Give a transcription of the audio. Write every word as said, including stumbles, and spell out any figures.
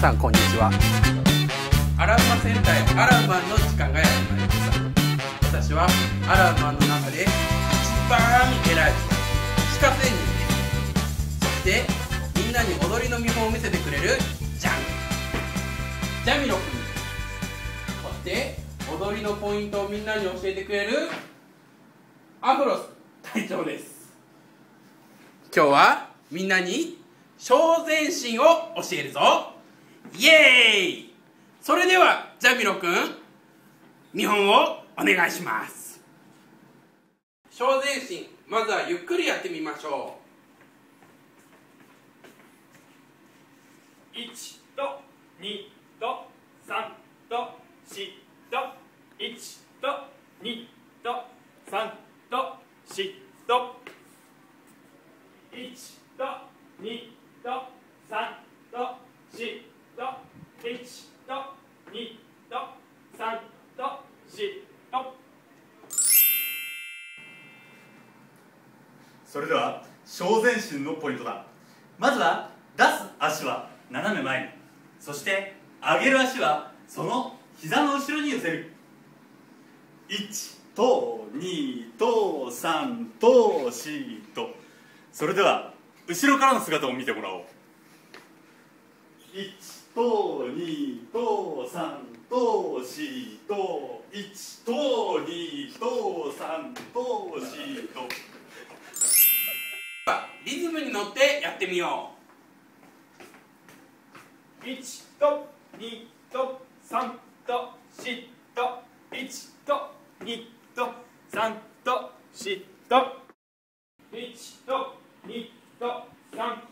さんこんにちは。 アラウマ戦隊アラウマンの時間がやってまいりました。私はアラウマンの中で一番偉い地下仙人です。そしてみんなに踊りの見本を見せてくれるジャンジャミロ君、そして踊りのポイントをみんなに教えてくれるアフロス隊長です。今日はみんなに小前進を教えるぞ。イエーイ。それではジャミロ君、見本をお願いします。小前進、まずはゆっくりやってみましょう。いちとにとさんとよんといちとにとさんとよんといちとにとさんとよんといちとにとさんとよんと。 それでは小前進のポイントだ。まずは出す足は斜め前に、そして上げる足はその膝の後ろに寄せる。いちとにとさんとよんと。それでは後ろからの姿を見てもらおう。いちとにとさんとよんといちとにとさんとよんと。 う。リズムに乗ってやってみよう。いちとにとさんとよんといちとにとさんとよんといちとにとさん